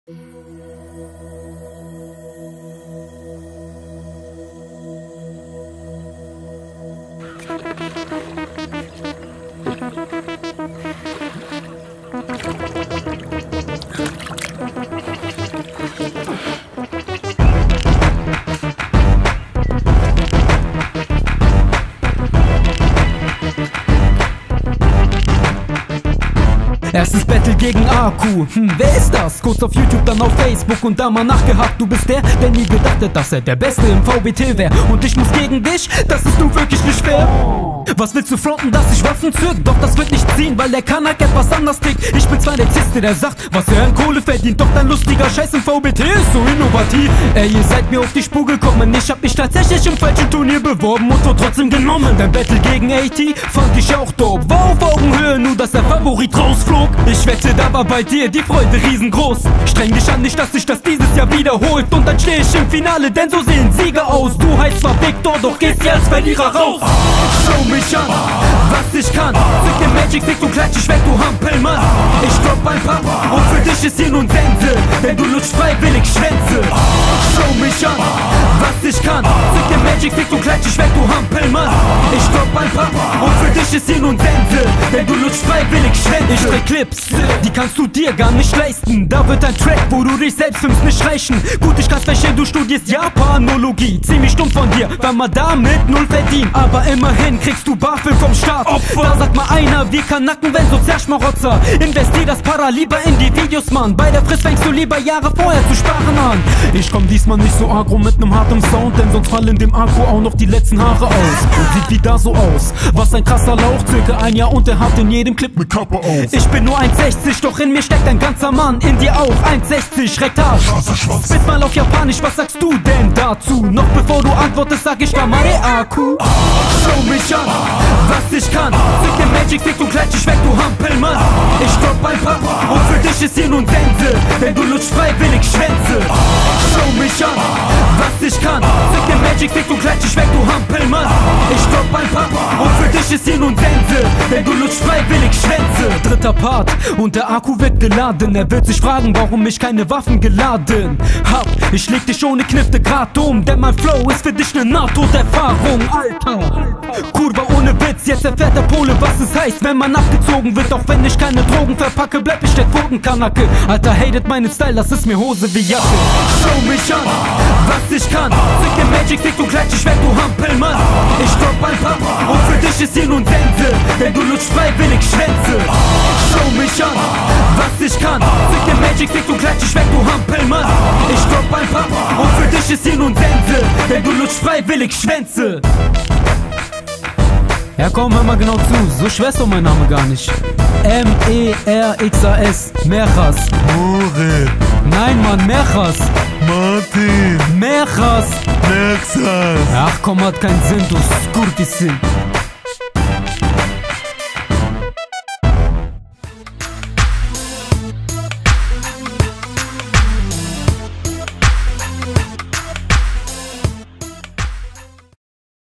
Erstes Battle gegen Aku, wer ist das? Kurz auf YouTube, dann auf Facebook und da mal nachgehakt. Du bist der nie gedacht hat, dass er der Beste im VBT wär. Und ich muss gegen dich, das ist nun wirklich nicht fair. Was willst du fronten, dass ich Waffen zück? Doch das wird nicht ziehen, weil der Kanak etwas anders tickt. Ich bin zwar der Ziste, der sagt, was er an Kohle verdient, doch dein lustiger Scheiß im VBT ist so innovativ. Ey, ihr seid mir auf die Spur gekommen, ich hab mich tatsächlich im falschen Turnier beworben und wurde trotzdem genommen. Der Battle gegen AT fand ich auch dope, war auf Augenhöhe, nur dass der Favorit rausflog. Ich wette, da war bei dir die Freude riesengroß. Streng dich an, nicht, dass sich das dieses Jahr wiederholt. Und dann steh ich im Finale, denn so sehen Sieger aus. Du heißt zwar Victor, doch gehst hier als Verlierer raus. Schau mich an, was ich kann. Fick den Magic Stick, du klatsch dich weg, du Hampelmann. Ich drop ein Papp und für dich ist hier nun Sense, denn du lutscht freiwillig Schwänze. Schau mich an, was ich kann. Fick den Magic Stick, du klatsch dich weg, du Hampelmann. Ich drop ein Papp und für dich ist hier nun Sense, denn du lutscht freiwillig Schwänze. Ich dreh Clips, die kannst du dir gar nicht leisten. Da wird ein Track, wo du dich selbst filmst, nicht reichen. Gut, ich kann's verstehen, du studierst Japanologie. Ziemlich stumpf von dir, weil man damit null verdient. Aber immerhin kriegst du BAföG vom Staat. Opfer. Da sagt mal einer, wir Kanaken, wenn Sozialschmarotzer. Investier das Para lieber in die Videos, Mann. Bei der Frist fängst du lieber Jahre vorher zu sparen an. Ich komm diesmal nicht so agro mit nem harten Sound, denn sonst fallen dem Akku auch noch die letzten Haare aus. Und sieht wie da so aus, was ein krasser Lauch. Circa ein Jahr und er hat in jedem Clip mit Kappe auf. Ich bin nur 1,60, doch in mir steckt ein ganzer Mann. In dir auch 1,60, Rektar. Spit mal auf Japanisch, was sagst du denn dazu? Noch bevor du antwortest, sag ich Gamare Aku. Schau mich an, was ich kann. Fick den Magic Stick, du klatsch dich weg, du Hampelmann. Ich drop ein Papp und für dich ist hier nun Sense, denn du lutscht freiwillig Schwänze. Schau mich an, was ich kann. Fick den Magic Stick, du klatsch dich weg, du Hampelmann. Ich drop ein Papp und für dich ist hier nun Sense, denn du lutscht freiwillig Schwänze. Dritter Part und der Akku wird geladen. Er wird sich fragen, warum ich keine Waffen geladen hab. Ich leg dich ohne Knifte grad um, denn mein Flow ist für dich ne Nahtoderfahrung, Alter. Kurva ohne Witz, jetzt erfährt der Pole, was es heißt, wenn man abgezogen wird. Auch wenn ich keine Drogen verpacke, bleib ich der Quotenkanacke. Alter, hatet meinen Style, das ist mir Hose wie Jacke. Schau mich an, was ich kann. Fick den Magic Stick, du klatsch dich weg, du Hampelmann. Ich drop ein Papp und für dich ist hier nun Sense, denn du lutscht freiwillig Schwänze. Schau mich an, was ich kann. Fick den Magic Stick, du klatsch dich weg, du Hampelmann. Ich drop ein Papp und für dich ist hier nun Sense, denn du lutscht freiwillig Schwänze. Ja komm, hör mal genau zu, so schwer ist doch mein Name gar nicht. M-E-R-X-A-S, Merchas. More. Nein Mann, Merchas. Martin. Merchas. Nexas. Ach komm, hat keinen Sinn, du Skurtisin.